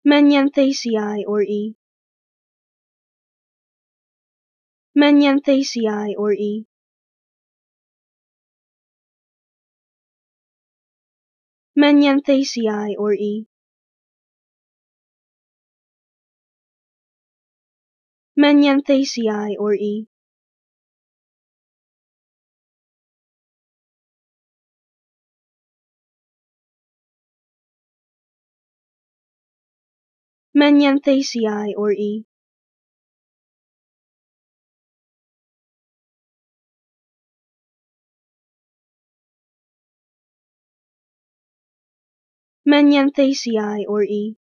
Menyanthasiae or E. Menyanthasiae or E. Menyanthasiae or E. Menyanthasiae or E. Menyanthasiae or E. Menyanthasiae or E.